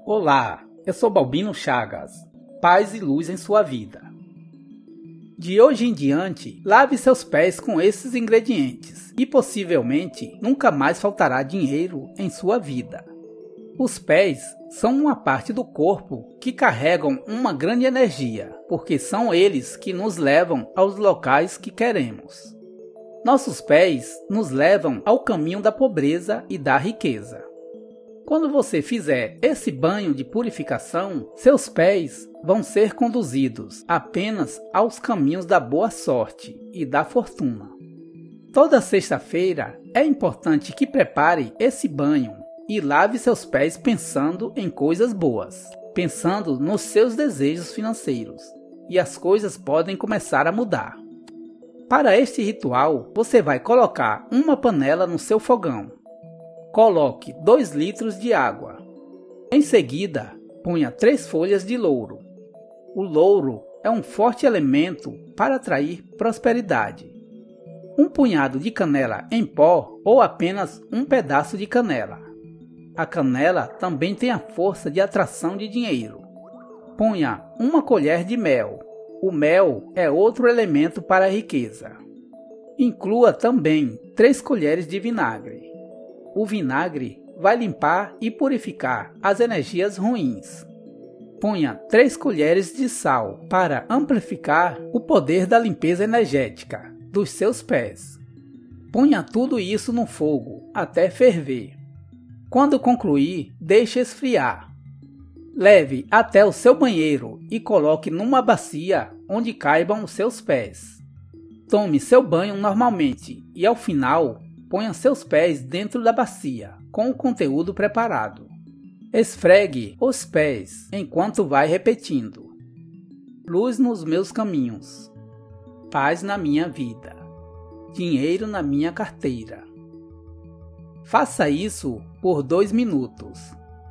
Olá, eu sou Balbino Chagas. Paz e luz em sua vida. De hoje em diante, lave seus pés com esses ingredientes e possivelmente nunca mais faltará dinheiro em sua vida. Os pés são uma parte do corpo que carregam uma grande energia, porque são eles que nos levam aos locais que queremos. Nossos pés nos levam ao caminho da pobreza e da riqueza. Quando você fizer esse banho de purificação, seus pés vão ser conduzidos apenas aos caminhos da boa sorte e da fortuna. Toda sexta-feira é importante que prepare esse banho e lave seus pés pensando em coisas boas, pensando nos seus desejos financeiros, e as coisas podem começar a mudar. Para este ritual, você vai colocar uma panela no seu fogão. Coloque 2 litros de água. Em seguida, ponha 3 folhas de louro. O louro é um forte elemento para atrair prosperidade. Um punhado de canela em pó ou apenas um pedaço de canela. A canela também tem a força de atração de dinheiro. Ponha 1 colher de mel. O mel é outro elemento para a riqueza. Inclua também 3 colheres de vinagre. O vinagre vai limpar e purificar as energias ruins. Ponha 3 colheres de sal para amplificar o poder da limpeza energética dos seus pés. Ponha tudo isso no fogo até ferver. Quando concluir, deixe esfriar. Leve até o seu banheiro e coloque numa bacia onde caibam os seus pés. Tome seu banho normalmente e ao final, ponha seus pés dentro da bacia, com o conteúdo preparado. Esfregue os pés enquanto vai repetindo: luz nos meus caminhos, paz na minha vida, dinheiro na minha carteira. Faça isso por 2 minutos.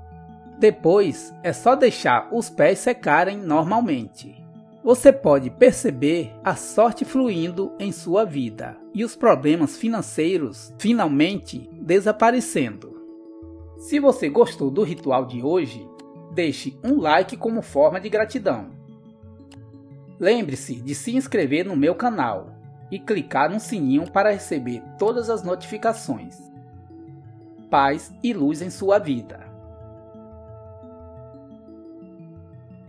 Depois é só deixar os pés secarem normalmente. Você pode perceber a sorte fluindo em sua vida e os problemas financeiros finalmente desaparecendo. Se você gostou do ritual de hoje, deixe um like como forma de gratidão. Lembre-se de se inscrever no meu canal e clicar no sininho para receber todas as notificações. Paz e luz em sua vida.